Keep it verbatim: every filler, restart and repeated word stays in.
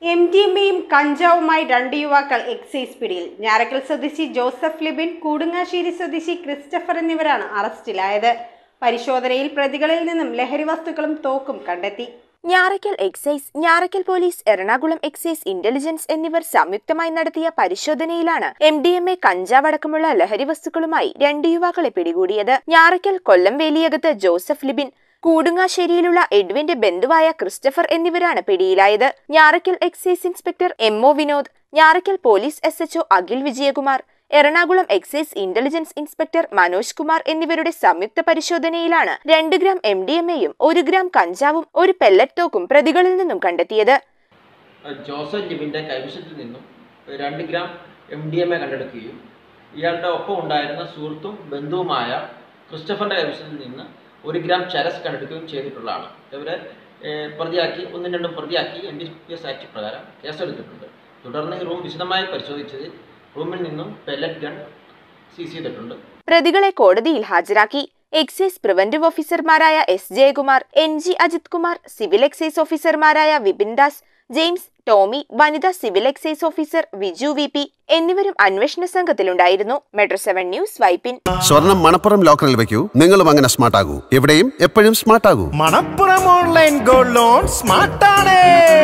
M D M എയും കഞ്ചാവുമായി രണ്ട് യുവാക്കൾ എക്സൈസ് പിടിയിൽ. ഞാറക്കൽ സ്വദേശി ജോസഫ് ലിബിൻ, കൂടുങ്ങാശ്ശേരി സ്വദേശി ക്രിസ്റ്റഫർ എന്നിവരാണ് അറസ്റ്റിലായത്. പരിശോധനയിൽ പ്രതികളിൽ നിന്നും ലഹരി വസ്തുക്കളും തോക്കും കണ്ടെത്തി. Njarakkal excise, Njarakkal police, Ernakulam excise intelligence എന്നിവർ സംയുക്തമായി നടത്തിയ പരിശോധനയിലാണ് എം ഡി എം എ, കഞ്ചാവ് അടക്കമുള്ള ലഹരി വസ്തുക്കളുമായി രണ്ട് യുവാക്കളെ പിടികൂടിയത്. ഞാറക്കൽ കൊല്ലം വേലിയകത്ത് ജോസഫ് ലിബിൻ, കൂടുങ്ങാശ്ശേരിയിലുള്ള എഡ്വിന്റെ ബന്ധുവായ ക്രിസ്റ്റഫർ എന്നിവരാണ് പിടിയിലായത്. Njarakkal excise inspector M O Vinod, Njarakkal police S H O Akhil Vijayakumar, Ernakulam excise intelligence inspector Manoj Kumar എന്നിവരുടെ സംയുക്ത പരിശോധനയിലാണ് രണ്ട് ഗ്രാം എം ഡി എം എയും ഒരു ഗ്രാം കഞ്ചാവും ഒരു പെല്ലറ്റ് തോക്കും പ്രതികളിൽ നിന്നും കണ്ടെത്തിയത്. ജോസഫ് ലിബിന്റെ കൈവശത്തിൽ നിന്നും രണ്ട് gram M D M A കണ്ടെടുക്കുകയും ഇയാളുടെ ഒപ്പം ഉണ്ടായിരുന്ന സുഹൃത്തും ബന്ധുവുമായ ക്രിസ്റ്റഫറിന്റെ കൈവശത്തിൽ നിന്ന് ഒരു ഗ്രാം ചരസ് കണ്ടെടുക്കുകയും ചെയ്തിട്ടുള്ളതാണ്. ഇവരെ പ്രതിയാക്കി ഒന്നും രണ്ടും പ്രതിയാക്കി N D P S act പ്രകാരം കേസെടുത്തിട്ടുണ്ട്. തുടർന്ന് ഈ റൂം വിശദമായി പരിശോധിച്ചതിൽ റൂമിൽ നിന്നും പെല്ലറ്റ് ഗൺ സീസ് ചെയ്തിട്ടുണ്ട്. പ്രതികളെ കോടതിയിൽ ഹാജരാക്കി. എക്സൈസ് പ്രിവന്റീവ് ഓഫീസർമാരായ S Jayakumar, N G Ajith Kumar, civil excise ഓഫീസർമാരായ വിപിൻ ദാസ്, ജെയിംസ്, ടോമി, വനിതാ civil excise officer Viju V P എന്നിവരും അന്വേഷണ സംഘത്തിലുണ്ടായിരുന്നു. Metro seven news, Vypin. സ്വർണം മണപ്പുറം ലോക്കറിൽ വെക്കൂ, നിങ്ങളും അങ്ങനെ സ്മാർട്ട് ആകൂ. എവിടെയും എപ്പോഴും സ്മാർട്ട് ആകൂ. Manappuram online gold loan smart ആണ്.